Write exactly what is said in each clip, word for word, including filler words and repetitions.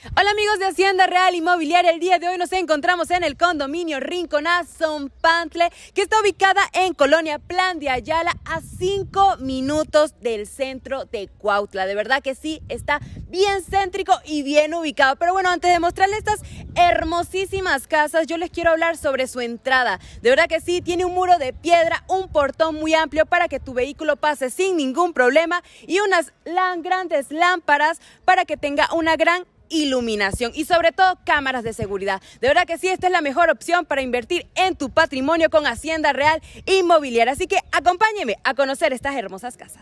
Hola amigos de Hacienda Real Inmobiliaria, el día de hoy nos encontramos en el condominio Rinconada Zompantle, que está ubicada en Colonia Plan de Ayala, a cinco minutos del centro de Cuautla. De verdad que sí, está bien céntrico y bien ubicado. Pero bueno, antes de mostrarles estas hermosísimas casas, yo les quiero hablar sobre su entrada. De verdad que sí, tiene un muro de piedra, un portón muy amplio para que tu vehículo pase sin ningún problema y unas grandes lámparas para que tenga una gran iluminación y sobre todo cámaras de seguridad. De verdad que sí, esta es la mejor opción para invertir en tu patrimonio con Hacienda Real Inmobiliaria. Así que acompáñeme a conocer estas hermosas casas.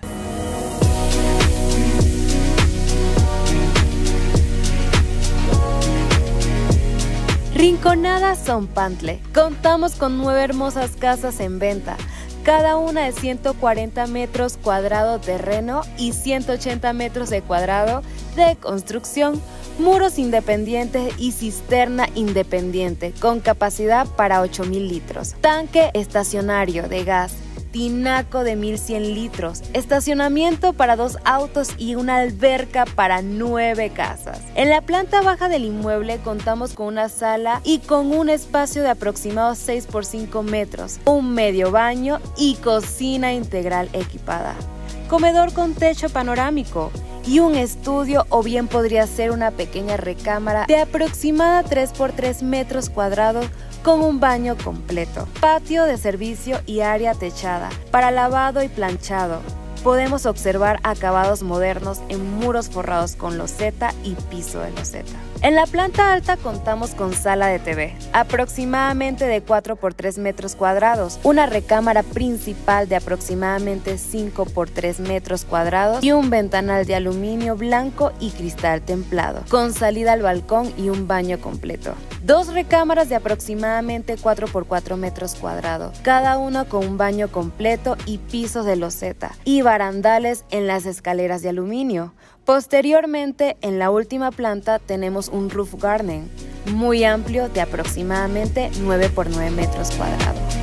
Rinconada Zompantle. Contamos con nueve hermosas casas en venta, cada una de ciento cuarenta metros cuadrados de terreno y ciento ochenta metros de cuadrado de construcción, muros independientes y cisterna independiente con capacidad para ocho mil litros, tanque estacionario de gas, tinaco de mil cien litros, estacionamiento para dos autos y una alberca para nueve casas. En la planta baja del inmueble contamos con una sala y con un espacio de aproximados seis por cinco metros, un medio baño y cocina integral equipada, comedor con techo panorámico y un estudio, o bien podría ser una pequeña recámara de aproximada tres por tres metros cuadrados con un baño completo, patio de servicio y área techada para lavado y planchado. Podemos observar acabados modernos en muros forrados con loseta y piso de loseta. En la planta alta contamos con sala de T V, aproximadamente de cuatro por tres metros cuadrados, una recámara principal de aproximadamente cinco por tres metros cuadrados y un ventanal de aluminio blanco y cristal templado, con salida al balcón y un baño completo. Dos recámaras de aproximadamente cuatro por cuatro metros cuadrados, cada una con un baño completo y pisos de loseta, y barandales en las escaleras de aluminio. Posteriormente, en la última planta tenemos un roof garden muy amplio de aproximadamente nueve por nueve metros cuadrados.